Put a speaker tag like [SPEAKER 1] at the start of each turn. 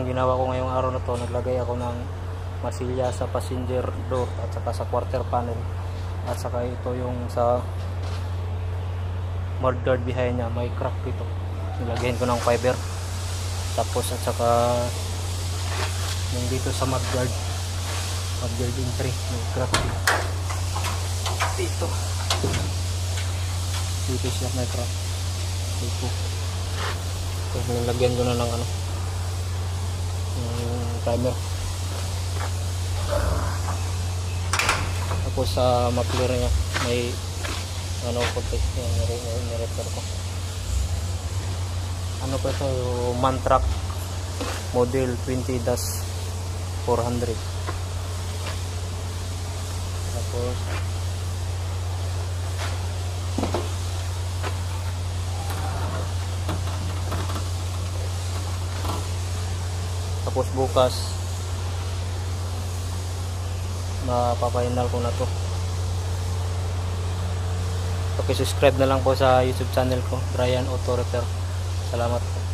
[SPEAKER 1] ginawa ko ngayong araw na to, naglagay ako ng masilya sa passenger door at saka sa quarter panel, at saka ito yung sa mudguard behind nya, may crack dito, nilagyan ko ng fiber. Tapos at saka yung dito sa mudguard entry, may crack dito siya, may crack dito. So nilagyan ko na ng primer. Tapos sa muffler nya may konti yung nirepair ko. Po ito, Mantrac model 20-400. Tapos bukas mapapainal ko na to. Subscribe na lang po sa YouTube channel ko, Brian Auto Repair. Salamat po.